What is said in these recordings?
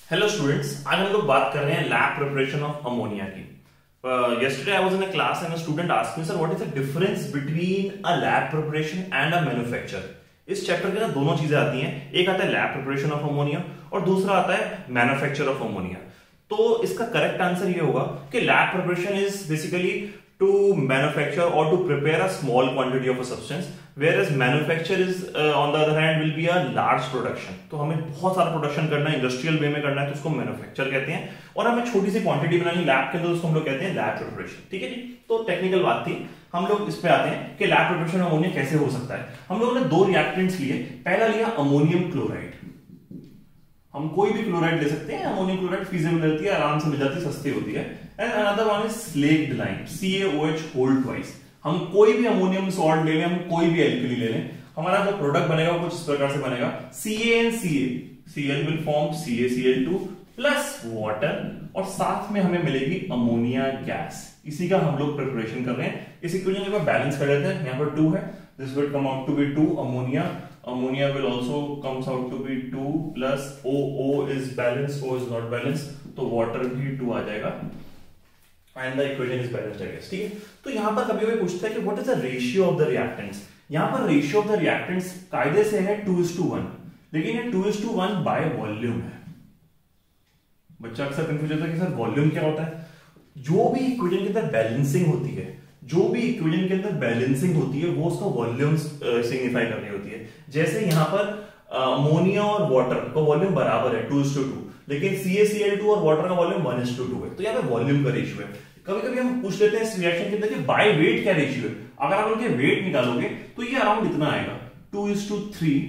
Hello students, आज हम लोग बात कर रहे हैं लैब प्रिपरेशन ऑफ अमोनिया की। yesterday I was in a class and a student asked me, sir, what is the difference between a lab preparation and a manufacture? इस chapter के ना दोनों चीजें आती हैं, एक आता है लैब प्रिपरेशन ऑफ अमोनिया और दूसरा आता है मैन्युफैक्चर ऑफ अमोनिया। तो इसका करेक्ट आंसर ये होगा कि lab preparation is basically to manufacture or to prepare a small quantity of a substance, whereas manufacture is on the other hand will be a large production। तो हमें बहुत सारा production करना है, इंडस्ट्रियल वे में करना है, तो उसको मैन्युफैक्चर कहते हैं। और हमें छोटी सी क्वांटिटी बनानी लैब के अंदर, उसको हम लोग कहते हैं लैब प्रिपरेशन। ठीक है जी, तो टेक्निकल बात थी। हम लोग इस पे आते हैं कि लैब प्रिपरेशन अमोनिया कैसे हो सकता है। हम लोगों ने दो रिएक्टेंट्स लिए। पहला लिया अमोनियम क्लोराइड। हम कोई भी क्लोराइड ले सकते हैं, अमोनियम क्लोराइड फीजिबल रहती है, आराम से मिल जाती है, सस्ती होती है। And another one is slaked lime, CaOH whole twice. हम कोई भी अमोनियम सॉल्ट ले लें, हम कोई भी एल्कली ले लें, हमारा जो प्रोडक्ट बनेगा वो कुछ इस प्रकार से बनेगा। CaNCa, Cl will form CaCl2 plus water, और साथ में हमें मिलेगी अमोनिया गैस। इसी का हम लोग प्रिपरेशन कर रहे हैं। इस इक्वेशन को बैलेंस कर लेते हैं। यहाँ पर 2 है, this will come out to be 2 ammonia. Ammonia will also comes out to be 2 plus O is balanced, O is not balanced, तो water भी 2 आ जाएगा and the equation is balanced I guess। ठीक है, तो यहाँ पर कभी कोई पूछता है कि what is the ratio of the reactants। यहाँ पर ratio of the reactants कायदे से है 2:1, लेकिन ये 2:1 by वॉल्यूम है। बच्चा अक्सर कंफ्यूज होता है कि सर वॉल्यूम क्या होता है। जो भी इक्वेशन के अंदर बैलेंसिंग होती है, जो भी इक्वेशन के अंदर बैलेंसिंग होती है, वो उसका वॉल्यूम सिग्निफाई कर रही होती है। जैसे यहाँ पर अमोनिया और वाटर का वॉल्यूम बराबर है 2:2, लेकिन CaCl2 और वाटर का वॉल्यूम 1:2 है। तो यहाँ पे वॉल्यूम का रेशियो है। कभी कभी हम पूछ लेते हैं इस रिएक्शन के अंदर कि बाय वेट क्या रेशियो है। अगर आप उनके वेट निकालोगे तो ये अराउंड इतना आएगा, 2:3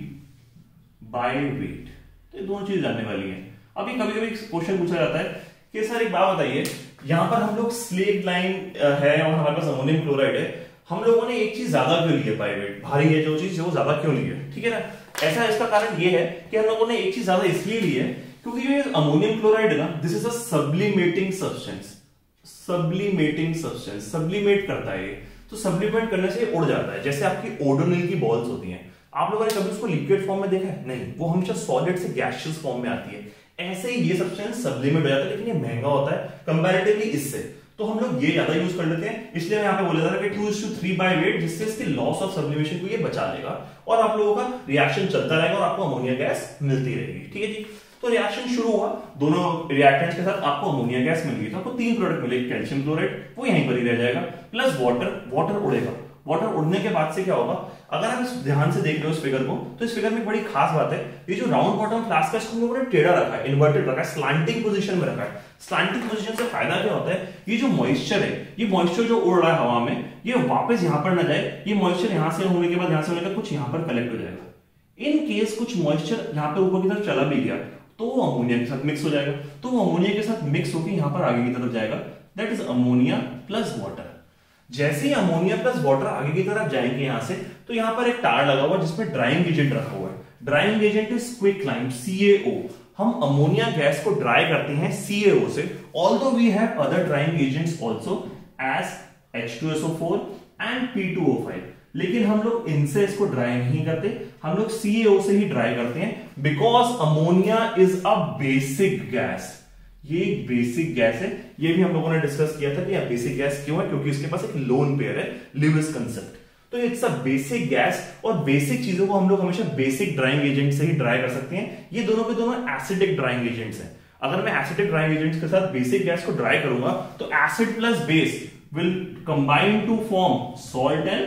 बाय वेट। तो ये दोनों चीज जानने वाली है। अभी कभी कभी क्वेश्चन पूछा जाता है कि सर एक बात बताइए, यहां पर हम लोग स्लेक्ड लाइम है और हमारे पास अमोनियम क्लोराइड है, हम लोगों ने एक चीज ज्यादा क्यों ली है बाय वेट, भारी है जो चीज वो ज्यादा क्यों ली है। ठीक है ना, ऐसा इसका कारण ये है कि हम लोगों ने एक चीज ज्यादा इसलिए ली है क्योंकि ये अमोनियम क्लोराइड है ना, this is a sublimating substance. Sublimating substance, sublimate करता है ये, तो सब्लिमेट करने से उड़ जाता है। जैसे आपकी ओडोनिल की बॉल्स होती हैं, आप लोगों ने कभी उसको लिक्विड फॉर्म में देखा है? नहीं, वो हमेशा सॉलिड से गैसियस फॉर्म में आती है। ऐसे ही ये सब्सटेंस सब्लिमेट हो जाता है, लेकिन ये महंगा होता है कंपैरेटिवली इससे, तो हम लोग ये ज्यादा यूज कर लेते हैं। इसलिए मैं यहाँ पे बोला था कि 2:3 बाय वेट, जिससे इसके लॉस ऑफ सब्लिमेशन को ये बचा लेगा और आप लोगों का रिएक्शन चलता रहेगा और आपको अमोनिया गैस मिलती रहेगी। ठीक है जी, तो रिएक्शन शुरू हुआ, दोनों रिएक्टेंट्स के साथ आपको अमोनिया गैस मिल गई। तो आपको 3 प्रोडक्ट मिले, कैल्शियम क्लोराइड वो यहीं पर ही रह जाएगा, प्लस वाटर, वाटर उड़ेगा। वाटर उड़ने के बाद से क्या होगा, अगर आप ध्यान से देख रहे हो इस फिगर को, तो इस फिगर में बड़ी खास बात है, ये जो राउंड बॉटम फ्लास्क है इसको हम लोगों ने टेढ़ा रखा है, इन्वर्टेड रखा है, स्लैंटिंग पोजीशन में रखा है। स्लैंटिंग पोजीशन से फायदा क्या होता है, ये जो मॉइस्चर है, ये मॉइस्चर जो उड़ रहा है हवा में, ये वापस यहां पर ना जाए। ये मॉइस्चर यहां से होने के बाद, यहां से होने का कुछ यहां पर कलेक्ट हो जाएगा। इन केस कुछ मॉइस्चर यहां पे ऊपर की तरफ चला भी गया तो वो अमोनिया के साथ मिक्स हो जाएगा, तो वो अमोनिया के साथ मिक्स होकर यहां पर आगे की तरफ जाएगा, that is ammonia plus water. जैसे ही अमोनिया प्लस वाटर आगे की तरफ जाएंगे यहां से, तो यहां पर एक टार लगा हुआ जिसमें ड्राइंग एजेंट रखा हुआ है। Drying agent is quick lime, CaO। हम अमोनिया गैस को ड्राई करते हैं CaO से, although we have other drying agents also as H2SO4 and P2O5, लेकिन हम लोग इनसे इसको ड्राई नहीं करते, हम लोग CaO से ही ड्राई करते हैं, because ammonia is a basic gas. ये एक बेसिक गैस है, ये भी हम लोगों ने डिस्कस किया था कि यह बेसिक गैस क्यों है, क्योंकि इसके पास एक लोन पेयर है, लिविस कंसेप्ट। तो इट्स अ बेसिक गैस, और बेसिक चीजों को हम लोग हमेशा बेसिक ड्राइंग एजेंट से ही ड्राई कर सकते हैं। ये दोनों के दोनों एसिडिक ड्राइंग एजेंट्स हैं। अगर मैं एसिडिक ड्राइंग एजेंट्स के साथ बेसिक गैस को ड्राई करूंगा तो acid plus base will combine to form salt and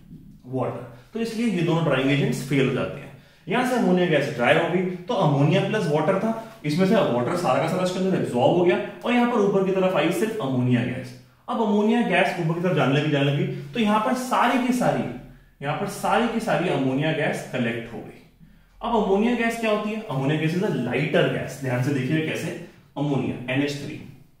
water, तो इसलिए ये दोनों ड्राइंग एजेंट्स फेल हो जाते हैं। यहां से अमोनिया गैस ड्राई हो गई, तो अमोनिया प्लस वाटर था, इसमें से वाटर सारा का सारा इसके अंदर एब्जॉर्ब हो गया, और यहां पर ऊपर की तरफ आई सिर्फ अमोनिया गैस। अब अमोनिया गैस ऊपर की तरफ जाने लगी, तो यहां पर सारी की सारी अमोनिया गैस कलेक्ट हो गई। अब अमोनिया गैस क्या होती है, ammonia gas is a lighter gas. ध्यान से देखिए कैसे, अमोनिया NH3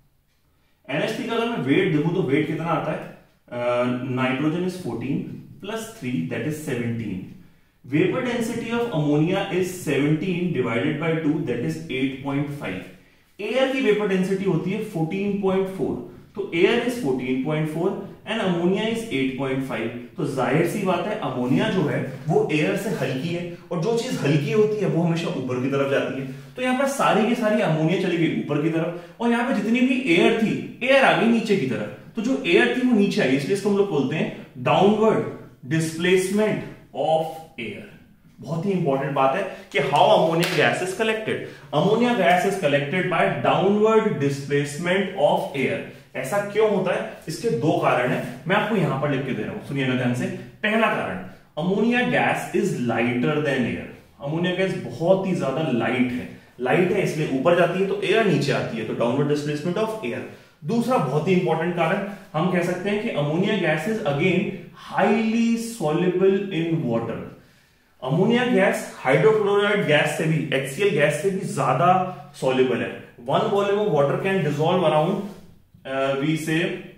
का अगर मैं वेट देखूं तो वेट कितना आता है, nitrogen is 14 plus 3 that is 17। Vapor density of ammonia is 17 divided by 2 that is 8.5। Air की वेपर डेंसिटी होती है 14.4, तो air is 14.4 and ammonia is 8.5। तो जाहिर सी बात है अमोनिया जो है वो एयर से हल्की है, और जो चीज हल्की होती है वो हमेशा ऊपर की तरफ जाती है। तो यहाँ पर सारी की सारी अमोनिया चली गई ऊपर की तरफ, और यहाँ पे जितनी भी एयर थी, एयर आ गई नीचे की तरफ। तो जो एयर थी वो नीचे आई, इसलिए इसको हम लोग बोलते हैं डाउनवर्ड डिस्प्लेसमेंट ऑफ एयर। बहुत ही इंपॉर्टेंट बात है कि how ammonia gas is collected. Ammonia gas is collected by downward displacement of air. ऐसा क्यों होता है? इसके दो कारण है, मैं आपको यहां पर लिख के दे रहा हूं, सुनिएगा ध्यान से। पहला कारण, ammonia gas is lighter than air. Ammonia gas बहुत ही ज्यादा लाइट है, लाइट है इसलिए ऊपर जाती है तो एयर नीचे आती है, तो डाउनवर्ड डिस्प्लेसमेंट ऑफ एयर। दूसरा बहुत ही इंपॉर्टेंट कारण हम कह सकते हैं कि ammonia gas is again highly soluble in water. Ammonia gas hydrochloride gas से भी, HCl गैस से भी ज्यादा सॉल्युबल है। 1 volume of water can dissolve around वी से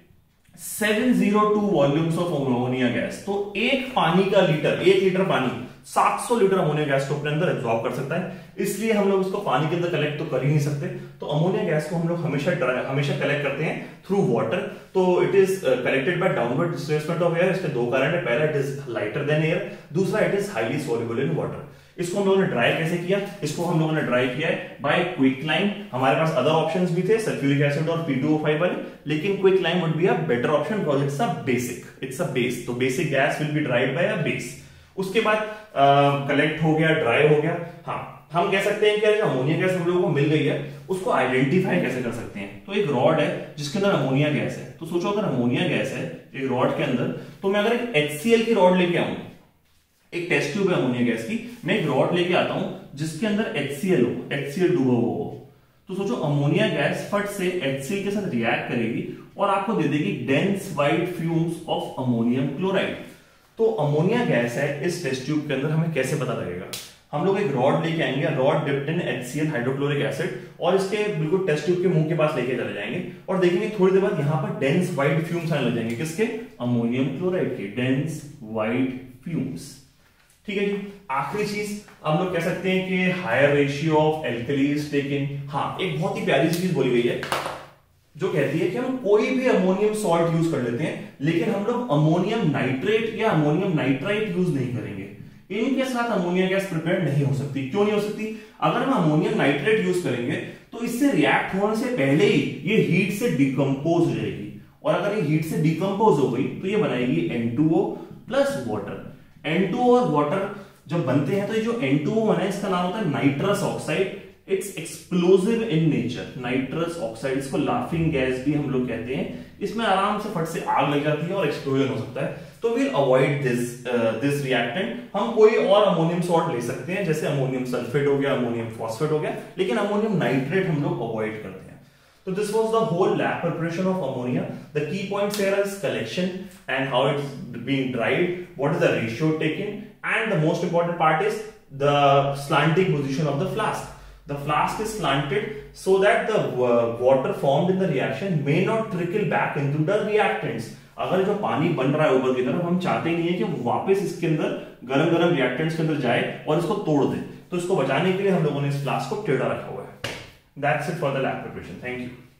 702 वॉल्यूम्स ऑफ अमोनिया गैस। तो एक पानी का लीटर, 1 लीटर पानी 700 लीटर अमोनिया गैस को अपने अंदर एब्जॉर्ब कर सकता है। इसलिए हम लोग इसको पानी के अंदर कलेक्ट तो कर ही नहीं सकते, तो अमोनिया गैस को हम लोग हमेशा कलेक्ट करते हैं थ्रू वाटर। तो it is collected by downward displacement of air. इसके दो कारण है, पहला it is lighter than air, दूसरा it is highly soluble in water. इसको हम लोगों ने ड्राई कैसे किया? इसको हम लोगों ने ड्राई किया है बाय क्विकलाइम। हमारे पास अदर ऑप्शंस भी थे, सल्फ्यूरिक एसिड और P2O5 वाले, लेकिन quicklime would be a better option because it's a basic, it's a base. तो basic gas will be dried by a base. उसके बाद कलेक्ट हो गया, ड्राई हो गया। हाँ, हम कह सकते हैं कि जो अमोनिया गैस हम लोगों को मिल गई है उसको आइडेंटिफाई कैसे कर सकते हैं? तो एक रॉड है जिसके अंदर अमोनिया गैस है। तो सोचो अगर अमोनिया गैस है एक रॉड के अंदर, तो मैं अगर एक HCl की रॉड लेके आऊं, एक टेस्ट ट्यूब है अमोनिया गैस की, मैं एक रॉड लेके आता हूं जिसके अंदर HCl हो, HCl डूबा हो, तो सोचो अमोनिया गैस फट से HCl के साथ रिएक्ट करेगी और आपको दे देगी dense white fumes of ammonium chloride. तो अमोनिया गैस है इस टेस्ट ट्यूब के अंदर, हमें कैसे पता लगेगा? हम लोग एक रॉड लेके आएंगे, rod dipped in HCl hydrochloric acid, और इसके बिल्कुल टेस्ट ट्यूब के मुंह के पास लेके चले जाएंगे और देखेंगे थोड़ी देर बाद यहाँ पर डेंस वाइट फ्यूम्स आने लग जाएंगे। किसके? अमोनियम क्लोराइड के डेंस वाइट फ्यूम्स। ठीक है जी। आखिरी चीज हम लोग कह सकते हैं कि higher ratio of alkalis taken. हाँ, एक बहुत ही प्यारी सी चीज बोली गई है जो कहती है कि हम कोई भी अमोनियम सॉल्ट यूज कर लेते हैं, लेकिन हम लोग अमोनियम नाइट्रेट या अमोनियम नाइट्राइट यूज नहीं करेंगे। इनके साथ अमोनिया गैस प्रिपेयर नहीं हो सकती। क्यों नहीं हो सकती? अगर हम अमोनियम नाइट्रेट यूज करेंगे तो इससे रिएक्ट होने से पहले ही ये हीट से डिकम्पोज हो जाएगी, और अगर ये हीट से डिकम्पोज हो गई तो ये बनाएगी N2O प्लस वाटर। N2O और वाटर जब बनते हैं तो ये जो N2O बना है इसका नाम होता है nitrous oxide. It's explosive in nature. Nitrous oxide, इसको लाफिंग गैस भी हम लोग कहते हैं। इसमें आराम से फट से आग लग जाती है और एक्सप्लोजन हो सकता है। तो वील अवॉइड दिस रिएक्टेंट। हम कोई और अमोनियम सॉल्ट ले सकते हैं, जैसे अमोनियम सल्फेट हो गया, अमोनियम फॉस्फेट हो गया, लेकिन अमोनियम नाइट्रेट हम लोग अवॉइड करते हैं। So this was the whole lab preparation of ammonia. The key points here is collection and how it's being dried, what is the ratio taken, and the most important part is the slanting position of the flask. The flask is slanted so that the water formed in the reaction may not trickle back into the reactants. अगर जो पानी बन रहा है ऊपर की तरफ, हम चाहते नहीं है कि वो वापस इसके अंदर गरम गरम रिएक्टेंट्स के अंदर जाए और इसको तोड़ दे, तो इसको बचाने के लिए हम लोगों ने इस फ्लास्क को टेढ़ा रखा हुआ है। That's it for the lab preparation. Thank you.